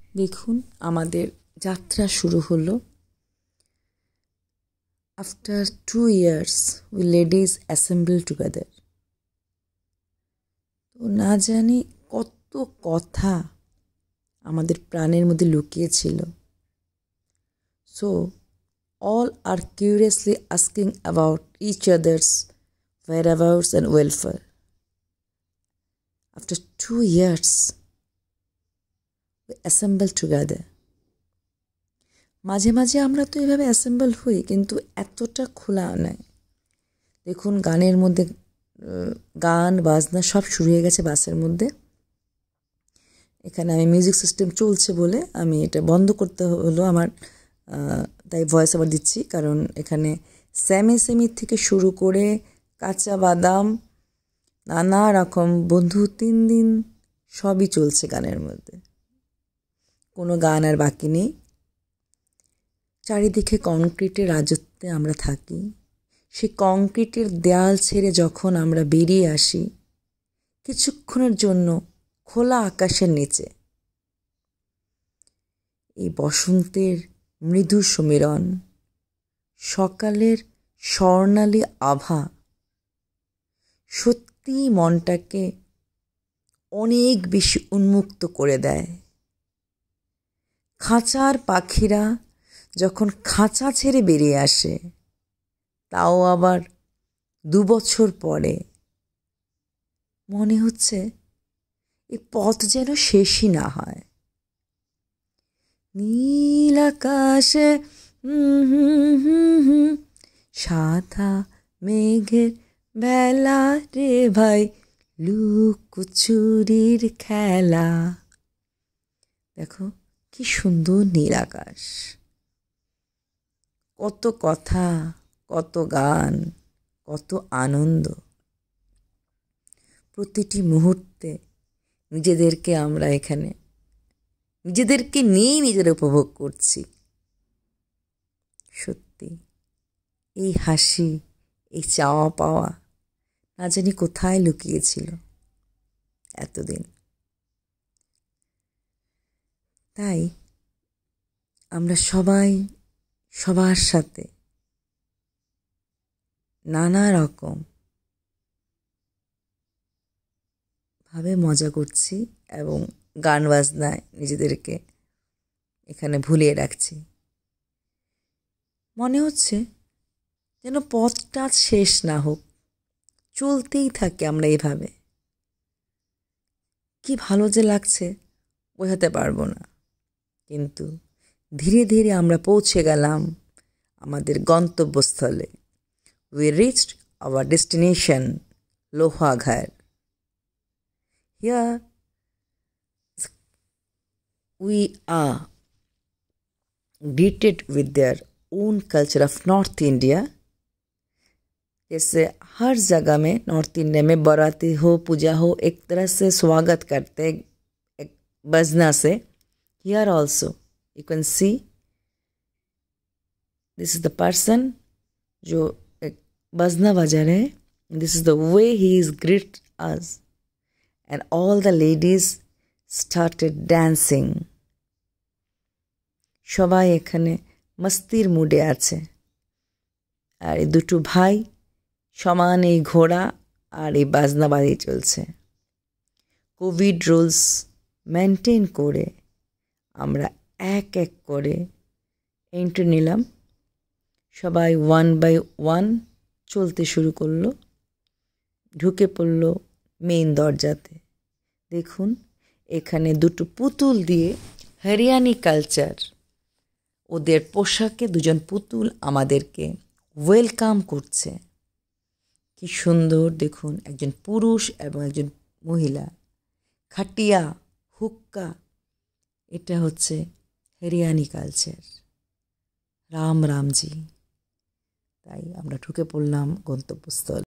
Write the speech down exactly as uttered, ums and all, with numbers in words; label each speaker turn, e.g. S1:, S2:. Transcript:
S1: দেখুন আমাদের যাত্রা শুরু হলো। After two years we ladies assemble together. তো না জানি কত কথা আমাদের প্রাণের মধ্যে লুকিয়ে ছিল। So all are curiously asking about each other's whereabouts and welfare. After two years, we assemble together. মাঝে মাঝে আমরা তো এভাবে অ্যাসেম্বল হই, কিন্তু এতটা খোলা নয়। দেখুন গানের মধ্যে গান বাজনা সব শুরু হয়ে গেছে বাসের মধ্যে। এখানে আমি মিউজিক সিস্টেম চলছে বলে আমি এটা বন্ধ করতে হলো আমার, তাই ভয়েস আবার দিচ্ছি। কারণ এখানে স্যামি সেমি থেকে শুরু করে কাঁচা বাদাম নানা রকম বন্ধু তিন দিন সবই চলছে গানের মধ্যে, কোনো গান আর বাকি নেই। চারিদিকে কংক্রিটের রাজত্বে আমরা থাকি। সেই কংক্রিটের দেয়াল ছেড়ে যখন আমরা বেরিয়ে আসি কিছুক্ষণের জন্য খোলা আকাশের নিচে, এই বসন্তের মৃদু সমীরণ, সকালের স্বর্ণালী আভা সত্যি মনটাকে অনেক বেশি উন্মুক্ত করে দেয়। খাঁচার পাখিরা যখন খাঁচা ছেড়ে বেরিয়ে আসে, তাও আবার দু বছর পরে, মনে হচ্ছে এই পথ যেন শেষই না হয়। নীল আকাশে সাদা মেঘের বেলা রে ভাই, লুকোচুরির খেলা। দেখো কি সুন্দর নীল আকাশ, কত কথা, কত গান, কত আনন্দ। প্রতিটি মুহূর্তে নিজেদেরকে আমরা এখানে নিজেদেরকে নিয়েই নিজেরা উপভোগ করছি। সত্যি এই হাসি, এই চাওয়া পাওয়া না জানি কোথায় লুকিয়েছিল এতদিন। তাই আমরা সবাই সবার সাথে নানা রকম ভাবে মজা করছি এবং গান বাজনায় নিজেদেরকে এখানে ভুলিয়ে রাখছি। মনে হচ্ছে যেন পথটা শেষ না হোক, চলতেই থাকে আমরা এইভাবে। কি ভালো যে লাগছে বোঝাতে পারবো না, কিন্তু ধীরে ধীরে আমরা পৌঁছে গেলাম আমাদের গন্তব্যস্থলে। We reached our destination, LOHAGARH. Here we are greeted with their own culture of North India. जैसे हर जगह में नॉर्थ इंडिया में बाराती हो, पूजा हो, एक तरह से स्वागत करते एक बजना से। Here also you can see this is the person जो एक बजना बजा रहे हैं। This is the way he is greet us, and all the ladies started dancing. সবাই এখানে মস্তির মুডে আছে। আর এই দুটো ভাই সমান এই ঘোড়া আর এই বাজনা বাজিয়ে চলছে। কোভিড রুলস মেনটেন করে আমরা এক এক করে এন্ট্রি নিলাম। সবাই ওয়ান বাই ওয়ান চলতে শুরু করলো, ঢুকে পড়ল মেইন দরজাতে। দেখুন এখানে দুটো পুতুল দিয়ে হরিয়ানি কালচার, ওদের পোশাকে দুজন পুতুল আমাদেরকে ওয়েলকাম করছে। কি সুন্দর দেখুন, একজন পুরুষ এবং একজন মহিলা, খাটিয়া হুক্কা, এটা হচ্ছে হরিয়ানি কালচার। রাম রামজি। তাই আমরা ঢুকে পড়লাম গন্তব্যস্থল।